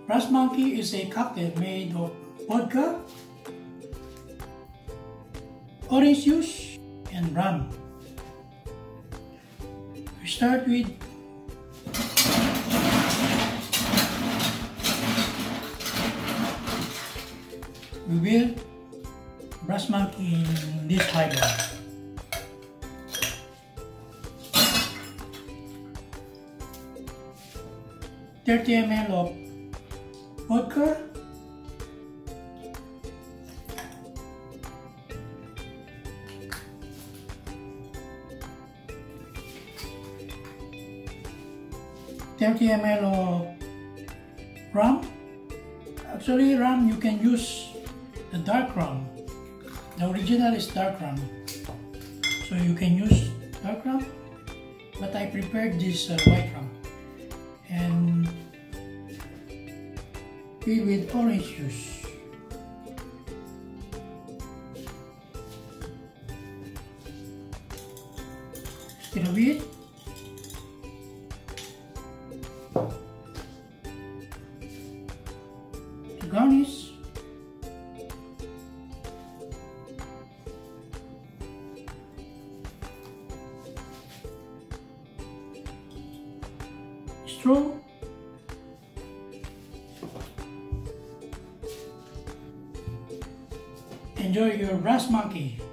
Brass Monkey is a cocktail made of vodka, orange juice, and rum. We start with we build Brass Monkey in this highball. $30 ml of vodka, $30 ml of rum. Actually, rum you can use the dark rum. The original is dark rum, so you can use dark rum, but I prepared this white rum. And fill with orange juice. Stir a bit. To garnish, straw, enjoy your Brass Monkey.